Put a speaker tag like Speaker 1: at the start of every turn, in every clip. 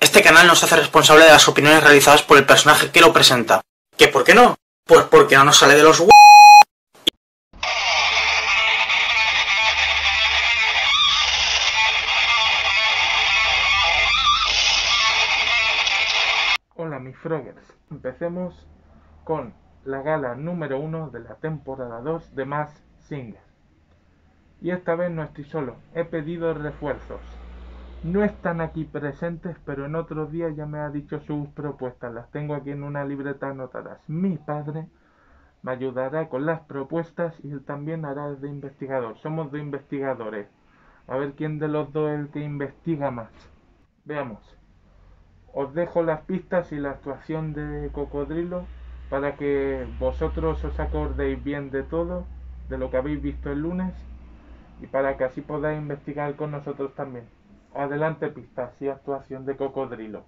Speaker 1: Este canal no se hace responsable de las opiniones realizadas por el personaje que lo presenta. ¿Qué por qué no? Pues porque no nos sale de los huevos.
Speaker 2: Hola mis Froggers, empecemos con la gala número 1 de la temporada 2 de Masked Singer. Y esta vez no estoy solo, he pedido refuerzos. No están aquí presentes, pero en otros días ya me ha dicho sus propuestas, las tengo aquí en una libreta anotadas. Mi padre me ayudará con las propuestas y él también hará de investigador. Somos dos investigadores. A ver quién de los dos es el que investiga más. Veamos. Os dejo las pistas y la actuación de Cocodrilo para que vosotros os acordéis bien de todo, de lo que habéis visto el lunes, y para que así podáis investigar con nosotros también. Adelante pistas y actuación de Cocodrilo.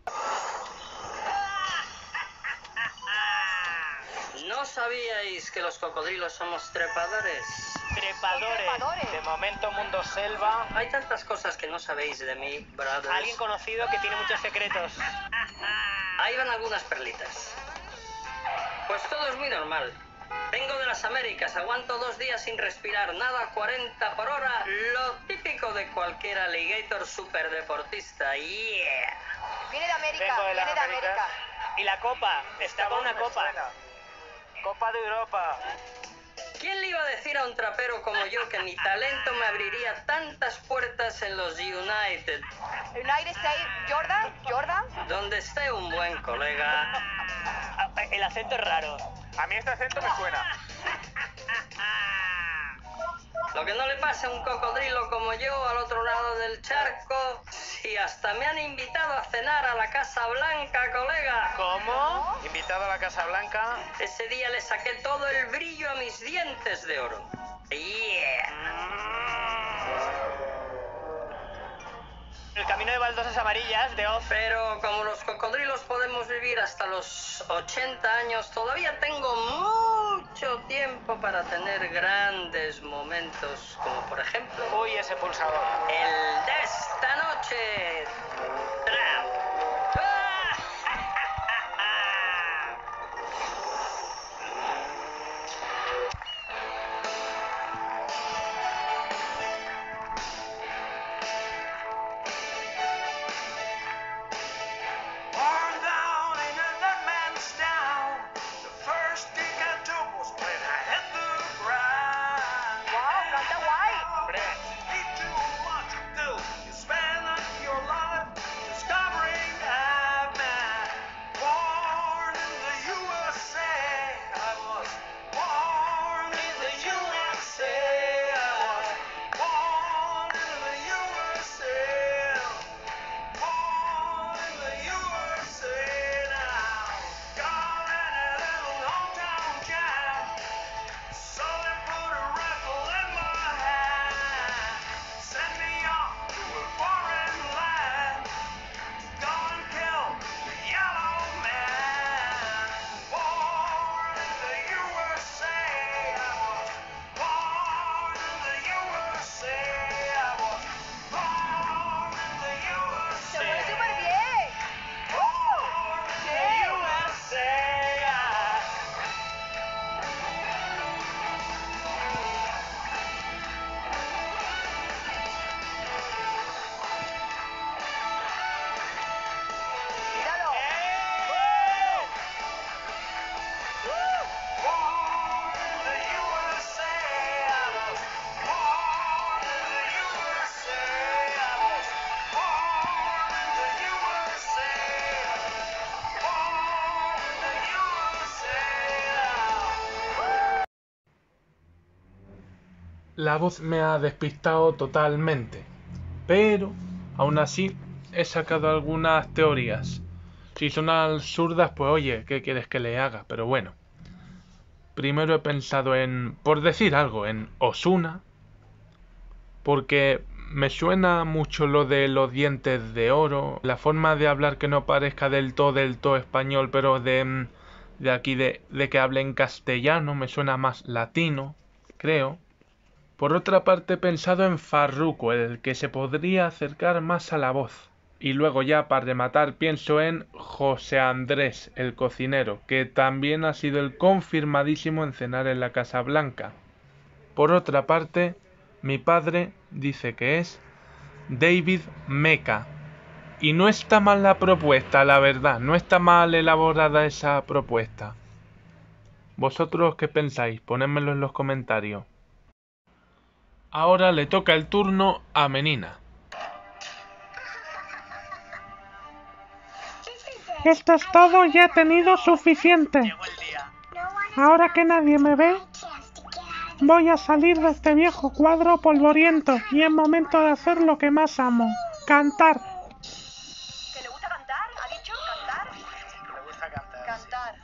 Speaker 3: ¿No sabíais que los cocodrilos somos trepadores?
Speaker 4: Trepadores. De momento mundo selva.
Speaker 3: Hay tantas cosas que no sabéis de mí, brothers.
Speaker 4: Alguien conocido que tiene muchos secretos.
Speaker 3: Ahí van algunas perlitas. Pues todo es muy normal. Vengo de las Américas, aguanto 2 días sin respirar, nada 40 por hora, lo típico de cualquier alligator superdeportista. Yeah.
Speaker 5: Viene de América,
Speaker 4: Vengo de las
Speaker 5: viene de
Speaker 4: Américas.
Speaker 5: América.
Speaker 4: Y la copa. Está con una copa. Copa de Europa.
Speaker 3: ¿Quién le iba a decir a un trapero como yo que mi talento me abriría tantas puertas en los United?
Speaker 5: United States, Jordan.
Speaker 3: Donde esté un buen colega.
Speaker 4: El acento es raro. A mí este acento me suena.
Speaker 3: Lo que no le pase a un cocodrilo como yo al otro lado del charco, si hasta me han invitado a cenar a la Casa Blanca, colega.
Speaker 4: ¿Cómo? Invitado a la Casa Blanca.
Speaker 3: Ese día le saqué todo el brillo a mis dientes de oro. Yeah.
Speaker 4: El camino de baldosas amarillas de Oz.
Speaker 3: Pero como los cocodrilos podemos vivir hasta los 80 años, todavía tengo mucho tiempo para tener grandes momentos, como por ejemplo
Speaker 4: Uy, ese pulsador.
Speaker 3: el de esta noche. ¡Tram!
Speaker 5: Wow, canta guay.
Speaker 4: Hombre.
Speaker 5: Se mueve súper bien. Sí. Míralo.
Speaker 2: La voz me ha despistado totalmente, pero aún así he sacado algunas teorías. Si son absurdas, pues oye, ¿qué quieres que le haga? Pero bueno, primero he pensado en, por decir algo, en Ozuna, porque me suena mucho lo de los dientes de oro, la forma de hablar que no parezca del todo español, pero de aquí de que hable en castellano, me suena más latino, creo. Por otra parte he pensado en Farruko, el que se podría acercar más a la voz. Y luego ya para rematar pienso en José Andrés, el cocinero, que también ha sido el confirmadísimo en cenar en la Casa Blanca. Por otra parte, mi padre dice que es David Mecca. Y no está mal la propuesta, la verdad, no está mal elaborada esa propuesta. ¿Vosotros qué pensáis? Ponedmelo en los comentarios. Ahora le toca el turno a Menina.
Speaker 6: Esto es todo, ya he tenido suficiente.
Speaker 4: Llegó el día.
Speaker 6: Ahora que nadie me ve, voy a salir de este viejo cuadro polvoriento y es momento de hacer lo que más amo, cantar.
Speaker 5: ¿Que le gusta cantar? ¿Ha dicho cantar?
Speaker 4: Me gusta cantar.
Speaker 5: Cantar.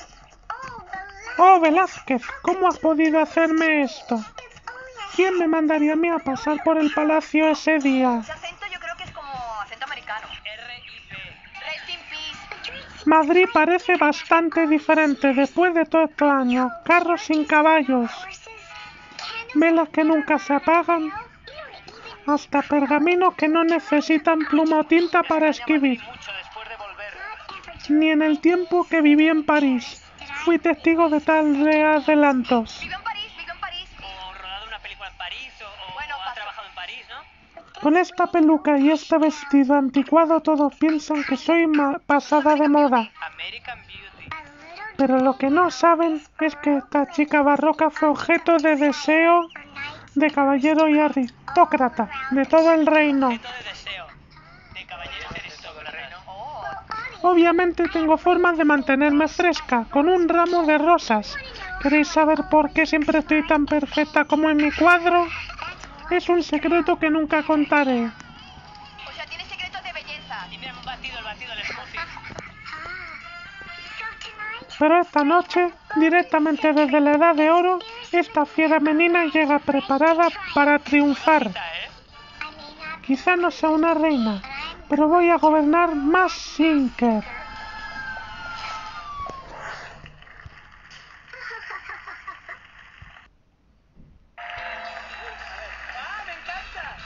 Speaker 6: Oh, Velázquez, ¿cómo has podido hacerme esto? ¿Quién me mandaría a mí a pasar por el palacio ese día?
Speaker 5: Ese acento yo creo que es como acento americano.
Speaker 4: R.I.P.
Speaker 5: Rest in peace.
Speaker 6: Madrid parece bastante diferente después de todos estos años. Carros sin caballos, velas que nunca se apagan, hasta pergaminos que no necesitan pluma o tinta para escribir.
Speaker 4: Mucho después de volver.
Speaker 6: Ni en el tiempo que viví en París fui testigo de tal adelantos.
Speaker 5: Vivo en París, vivo en París.
Speaker 4: O rodado una película en París, o
Speaker 5: Bueno,
Speaker 4: ha
Speaker 5: pasa.
Speaker 4: trabajado en París, ¿no?
Speaker 6: Con esta peluca y este vestido anticuado todos piensan que soy pasada de moda.
Speaker 4: American Beauty.
Speaker 6: Pero lo que no saben es que esta chica barroca fue objeto de deseo de caballero y aristócrata de todo el reino.
Speaker 4: Objeto de deseo. De caballeros aristócratas.
Speaker 6: Obviamente tengo formas de mantenerme fresca, con un ramo de rosas. ¿Queréis saber por qué siempre estoy tan perfecta como en mi cuadro? Es un secreto que nunca contaré.
Speaker 5: O sea, tiene secretos de belleza.
Speaker 4: Y mira, el batido, el smoothie.
Speaker 6: Pero esta noche, directamente desde la Edad de Oro, esta fiera menina llega preparada para triunfar.
Speaker 4: ¿Eh?
Speaker 6: Quizá no sea una reina, pero voy a gobernar más Sinker.
Speaker 4: ¡Ah, me encanta!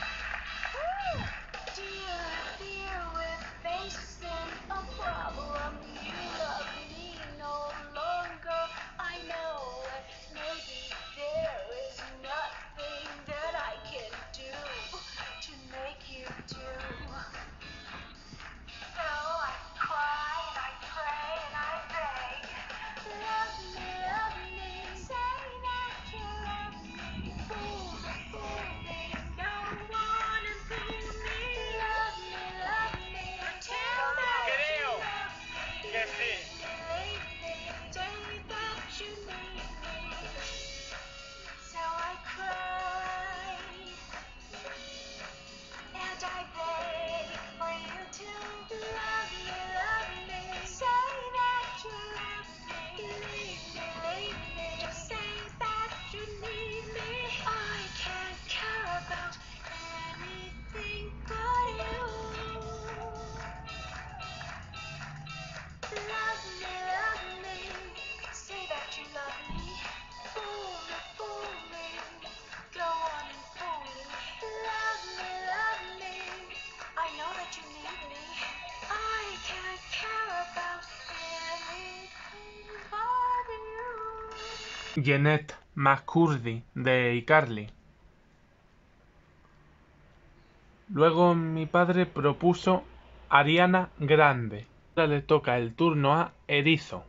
Speaker 4: Creo que sí.
Speaker 2: Jeanette McCurdy de iCarly. Luego mi padre propuso Ariana Grande. Ahora le toca el turno a Erizo.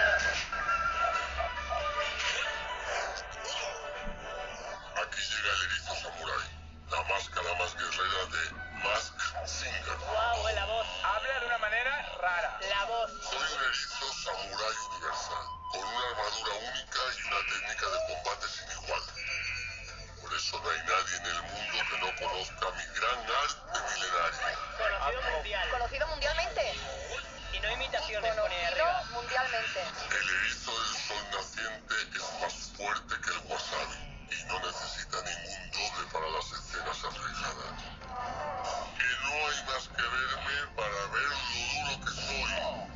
Speaker 7: Aquí llega el erizo samurái, la máscara más guerrera de Masked Singer.
Speaker 4: ¡Guau! La voz. Habla de una manera rara. La voz.
Speaker 7: Soy un erizo samurái universal, con una armadura única y una técnica de combate sin igual. Por eso no hay nadie en el mundo que no conozca mi gran arte milenario.
Speaker 4: Conocido mundial.
Speaker 5: Conocido mundialmente.
Speaker 4: Y no imitaciones, pone
Speaker 5: Conocido
Speaker 4: arriba.
Speaker 5: mundialmente.
Speaker 7: El erizo del sol naciente es más fuerte que el wasabi y no necesita ningún doble para las escenas arriesgadas. Que no hay más que verme para ver lo duro que soy.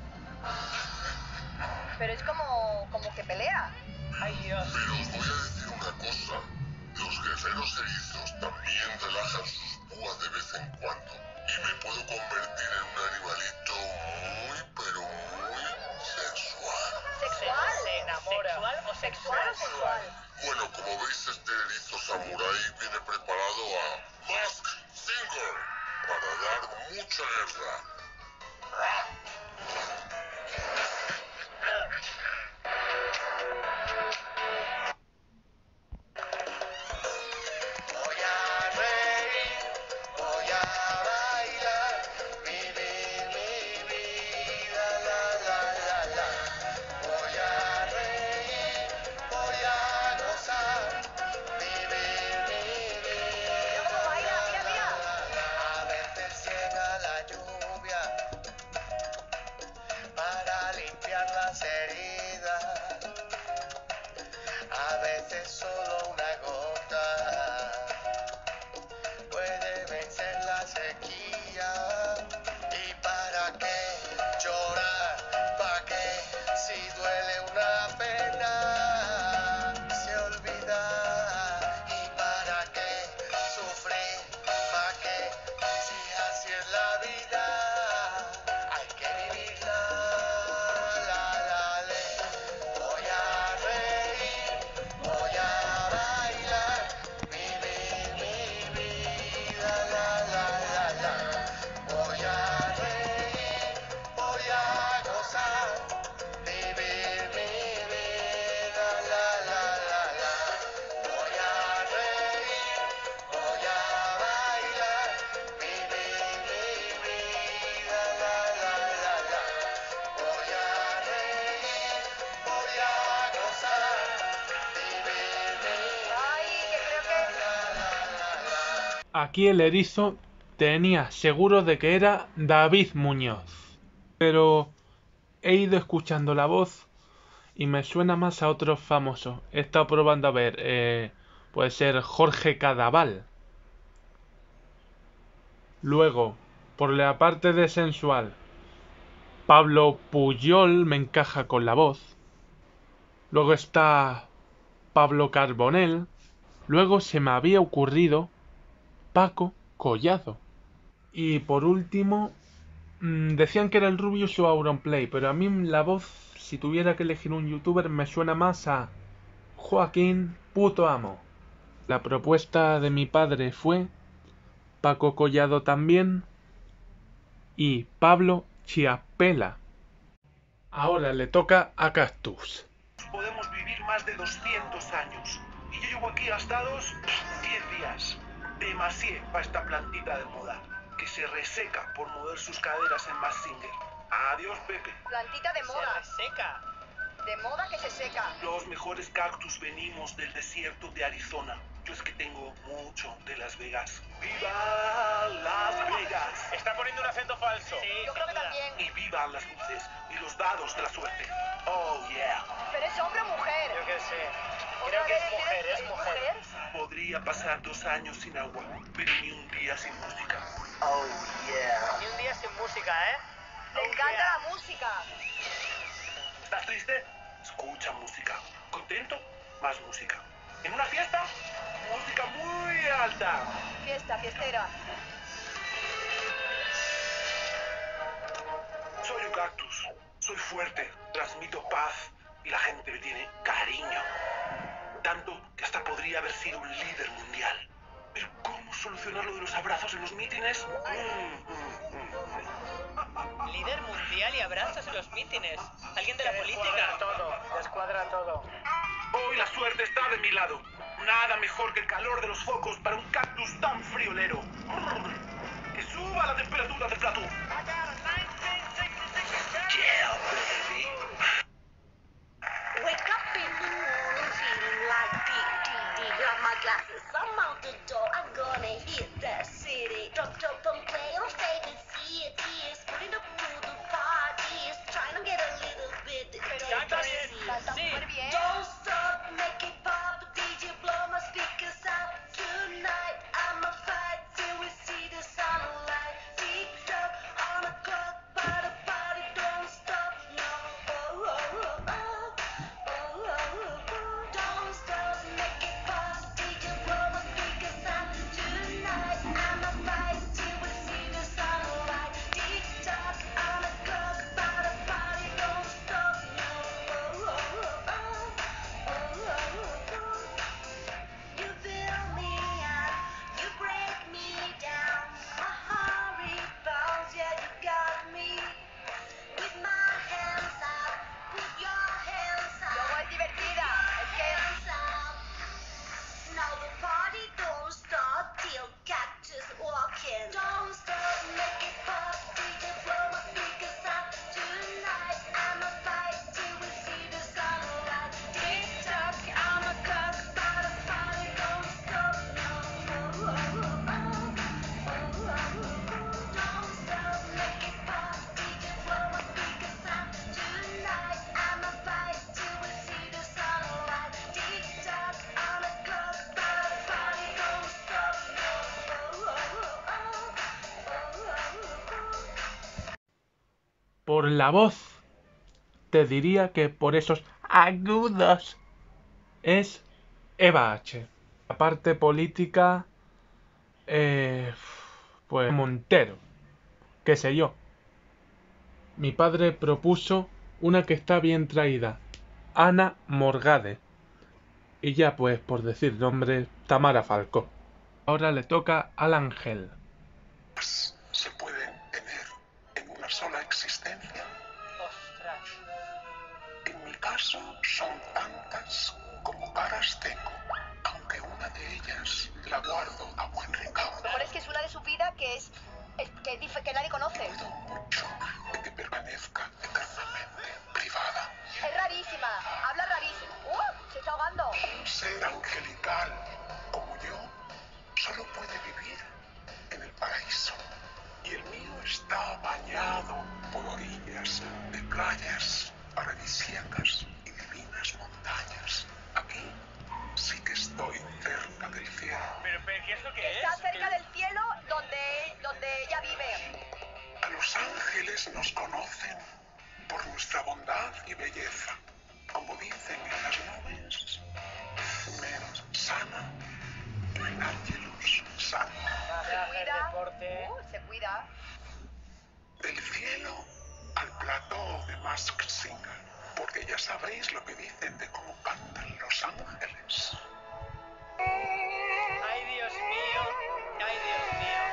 Speaker 5: Pero es como que pelea.
Speaker 4: Ay, Dios.
Speaker 7: Pero os voy a decir una cosa. Los guerreros erizos también relajan sus lengua de vez en cuando y me puedo convertir en un animalito muy, pero muy sensual.
Speaker 5: ¿Sexual?
Speaker 4: Se enamora. ¿Sexual o
Speaker 5: ¿Sexual o sensual?
Speaker 7: Bueno, como veis, este erizo samurái viene preparado a Mask Singer para dar mucha guerra.
Speaker 8: Voy a reír, voy a bailar, vivir mi vida, la la la la. Voy a reír, voy a gozar, vivir mi vida.
Speaker 5: Mira cómo baila, mira, mira.
Speaker 8: A veces llega la lluvia para limpiar las heridas. A veces solo una gota puede vencer la sequía. ¿Y para qué llorar? ¿Para qué? Si duele una pena, se olvida. ¿Y para qué sufrir? ¿Para qué? Si así es la vida, hay que vivirla. La, la, le. Voy a reír, voy a bailar, vivir mi vida, la la la la. Voy a reír, voy a gozar, vivir mi vida, la la la la. Voy a reír, voy a bailar, vivir mi vida, la la la la. Voy a reír, voy a gozar, vivir mi
Speaker 5: Ay, que creo que...
Speaker 2: Aquí el erizo tenía seguro de que era David Muñoz, pero he ido escuchando la voz y me suena más a otro famoso. He estado probando a ver, puede ser Jorge Cadaval. Luego, por la parte de sensual, Pablo Puyol me encaja con la voz. Luego está Pablo Carbonell. Luego se me había ocurrido Paco Collado. Y por último, decían que era el Rubius o Auronplay, pero a mí la voz, si tuviera que elegir un youtuber, me suena más a Joaquín Puto Amo. La propuesta de mi padre fue Paco Collado también y Pablo Chiapela. Ahora le toca a Cactus.
Speaker 9: Podemos vivir más de 200 años. Y yo llevo aquí gastados 10 días. Demasié para esta plantita de moda, que se reseca por mover sus caderas en Mask Singer. Adiós, Pepe.
Speaker 5: Plantita de moda.
Speaker 4: Se reseca.
Speaker 5: De moda que se seca.
Speaker 9: Los mejores cactus venimos del desierto de Arizona. Yo es que tengo mucho de Las Vegas. ¡Viva Las Vegas!
Speaker 4: Está poniendo un acento falso. Sí,
Speaker 5: Yo creo que también.
Speaker 9: Y vivan las luces y los dados de la suerte. ¡Oh, yeah!
Speaker 5: ¿Pero es hombre o mujer?
Speaker 4: Yo qué sé.
Speaker 5: Otra
Speaker 4: Creo que
Speaker 5: vez,
Speaker 4: es mujer,
Speaker 5: ¿eres
Speaker 4: es mujer.
Speaker 9: Podría pasar 2 años sin agua, pero ni un día sin música. ¡Oh, yeah!
Speaker 4: Ni un día sin música, ¿eh?
Speaker 5: Le encanta la música.
Speaker 9: ¿Estás triste? Escucha música. ¿Contento? Más música. ¿En una fiesta? Música muy alta.
Speaker 5: Fiesta, fiestera.
Speaker 9: Soy un cactus. Soy fuerte. Transmito paz. Y la gente me tiene cariño. Tanto que hasta podría haber sido un líder mundial. Pero ¿cómo solucionar lo de los abrazos en los mítines?
Speaker 4: Líder mundial y abrazos en los mítines. Alguien de la política. Descuadra todo.
Speaker 9: Hoy la suerte está de mi lado. Nada mejor que el calor de los focos para un cactus tan friolero. ¡Que suba la temperatura del plato! Yeah, baby.
Speaker 10: Wake up in the morning feeling like P.D.D. Grab my glasses, I'm out the door, I'm gonna hit that city. Drop and play on favorite cities. Putting up to the parties, trying to get a little bit
Speaker 4: Canta bien.
Speaker 5: Canta
Speaker 4: Sí.
Speaker 5: súper bien.
Speaker 10: Don't stop, make it pop, DJ blow my speakers out. Tonight I'ma fight till we see the sunlight. Tick up on the clock, but the party don't stop, no. Oh, oh, oh, oh. Oh, oh, oh, oh. Don't stop, make it pop, DJ blow my speakers out. Tonight I'ma fight
Speaker 2: por la voz, te diría que por esos agudos es Eva H. La parte política, pues Montero, qué sé yo. Mi padre propuso una que está bien traída, Ana Morgade. Y ya pues, por decir nombre, Tamara Falcó. Ahora le toca al Ángel.
Speaker 7: Se pueden tener en una sola existencia.
Speaker 4: Ostras.
Speaker 7: En mi caso son tantas como caras tengo, aunque una de ellas la guardo a buen recaudo.
Speaker 5: Lo es que es una de su vida que que nadie conoce.
Speaker 7: Dudo mucho de que permanezca eternamente privada.
Speaker 5: Es rarísima, habla rarísimo. Se está ahogando.
Speaker 7: Un ser angelical como yo solo puede vivir en el paraíso. Y el mío está bañado por orillas de playas paradisíacas y divinas montañas. Aquí sí que estoy cerca del cielo.
Speaker 4: Pero ¿qué es lo que
Speaker 5: Está
Speaker 4: es?
Speaker 5: cerca del cielo donde ella vive.
Speaker 7: A los ángeles nos conocen por nuestra bondad y belleza. Como dicen en las nubes, mens sana, in angelus sano.
Speaker 5: Se cuida.
Speaker 4: Deporte.
Speaker 5: Se cuida.
Speaker 7: Del cielo al plató de Masked Singer, porque ya sabréis lo que dicen de cómo cantan los ángeles.
Speaker 4: Ay, Dios mío. Ay, Dios mío.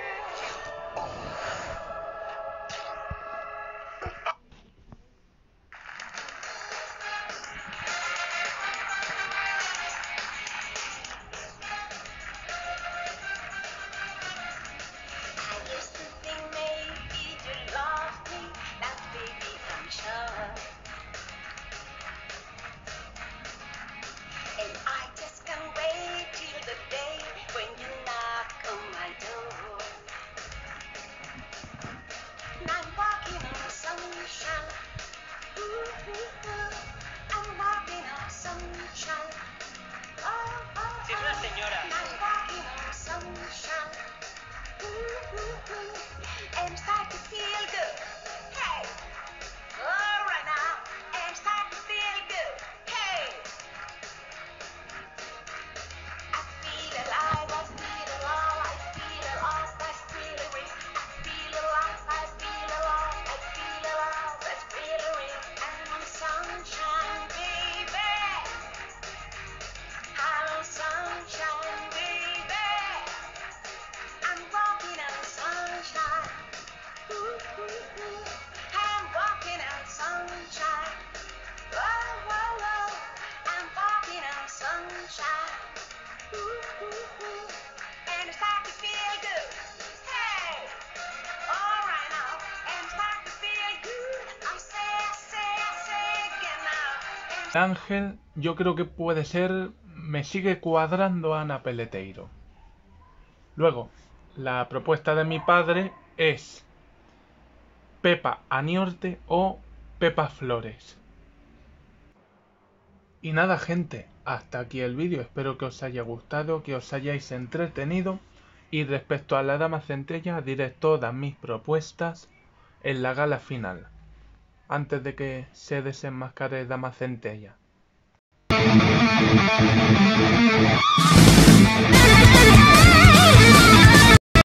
Speaker 4: Sí, es una señora.
Speaker 2: Ángel, yo creo que puede ser, me sigue cuadrando Ana Peleteiro. Luego, la propuesta de mi padre es Pepa Aniorte o Pepa Flores. Y nada, gente, hasta aquí el vídeo. Espero que os haya gustado, que os hayáis entretenido. Y respecto a la Dama Centella, diré todas mis propuestas en la gala final, antes de que se desenmascare Dama Centella.